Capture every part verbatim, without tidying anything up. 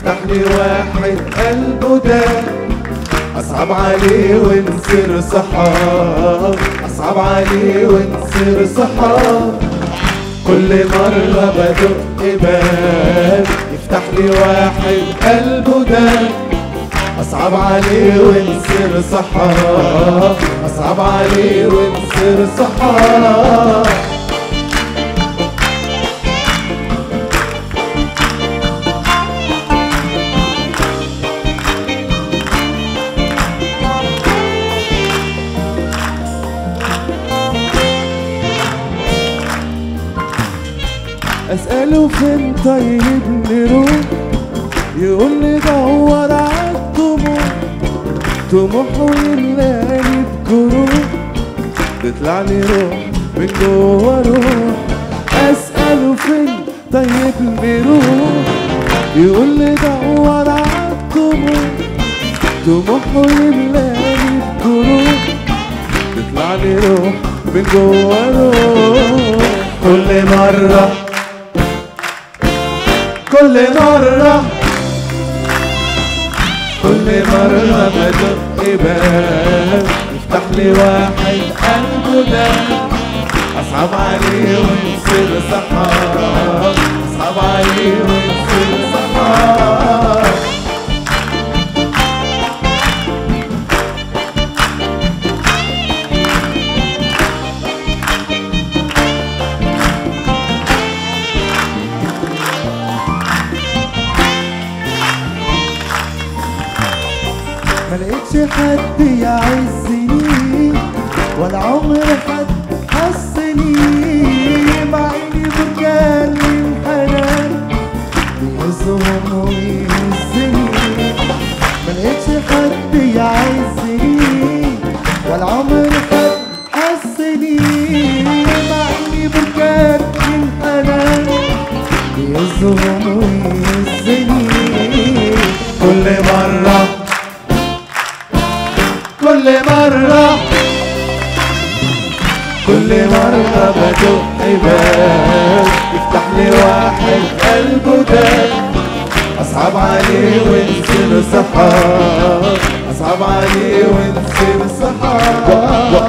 يفتح لي واحد قلبه داب، أصعب عليه ونصير صحاب، أصعب عليه ونصير صحاب. كل مرة بدق باب يفتح لي واحد قلبه داب، أصعب عليه ونصير صحاب، أصعب عليه ونصير صحاب. أسأله فين طيب نروح، يقول لي دور عالطموح، طموح ويملاني بجروح، تطلع لي روح من جوا روح. أسأله فين طيب نروح، يقول لي دور عالطموح، طموح ويملاني بجروح، تطلع لي روح من جوا روح. كل مرة كل مرة كل مرة بدق باب يفتح لي واحد قلبه داب، أصعب عليه ونصير صحاب، أصعب عليه ونصير صحاب. ملقتش حد يعزني ولا عمر حد حسني، مع اني بتكلم حنان بيهزهم ويهزني. ملقتش حد يعزني ولا عمر حد حسني، مع اني بتكلم حنان بيهزهم ويهزني. كل مرة كل مرة كل مرة بدق باب يفتح لي واحد قلبه داب، أصعب عليه ونصير صحاب، أصعب عليه ونصير صحاب.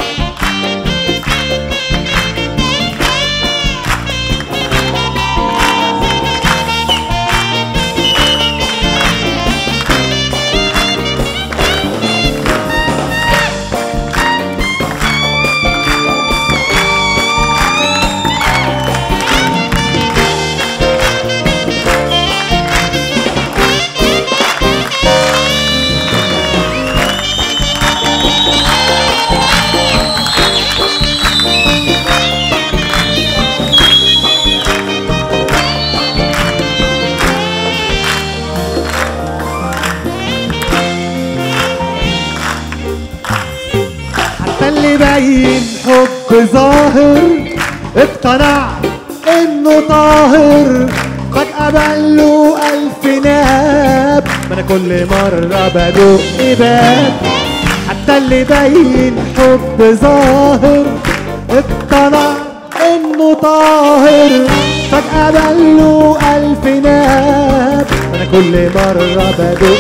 اللي باين حب ظاهر اقتنع انه طاهر، فجأة بقاله ألف ناب، ما انا كل مرة بدق باب. حتى اللي باين حب ظاهر اقتنع انه طاهر، فجأة بقاله ألف ناب، ما انا كل مرة بدق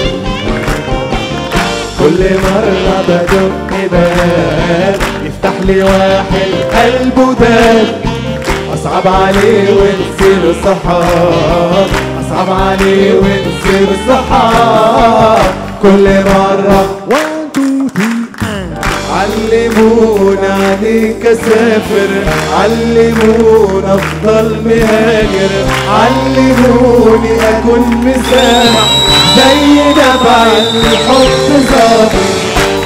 كل مرة بدق باب يفتح لي واحد قلبه داب، أصعب عليه ونصير صحاب، أصعب عليه ونصير صحاب. كل مرة علمونا عليك أسافر، علمونا أفضل مهاجر، علموني أكون مسامح زي نبع الحب صافي.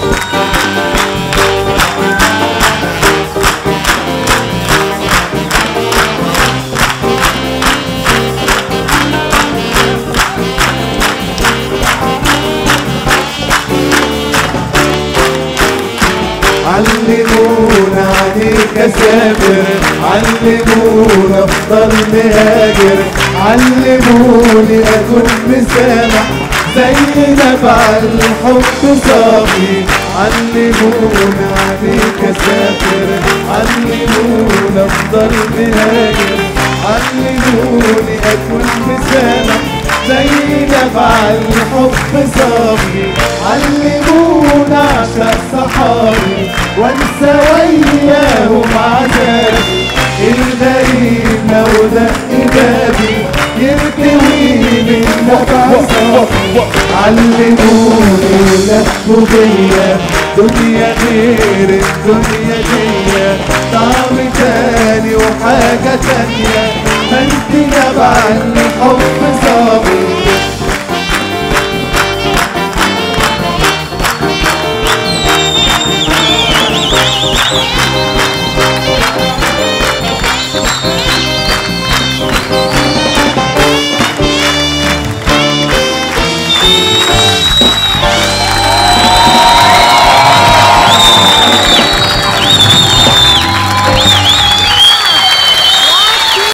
علمونا عليك أسافر، علمونا أفضل مهاجر، علموني أكون مسامح زي نبع الحب صافي. علمونا عليك أسافر، علمونا أفضل مهاجر، علموني أكون مسامح زي نبع الحب صافي، علمونا عشق صحابي وانسى وياهم عذابي، الغريب لو دق بابي يرتوي من نبع صافي، علموني ولفوا بيا دنيا غير الدنيا دي، طعم تاني وحاجة تانية، ما انت نبع الحب صافي.